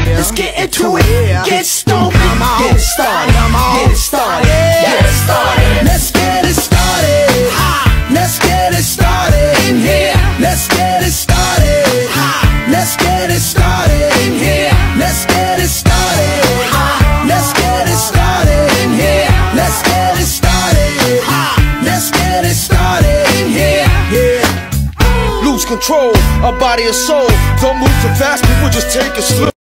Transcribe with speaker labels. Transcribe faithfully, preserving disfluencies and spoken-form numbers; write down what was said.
Speaker 1: Let's get into it. Get stupid. Get it started. Get it started. Get it started. Let's get it started. Let's get it started in here. Let's get it started. Let's get it started in here. Let's get it started. Let's get it started in here. Let's get it started. Let's get it started in here. Yeah.
Speaker 2: Lose control, our body and soul. Don't move too fast, people just take it slow.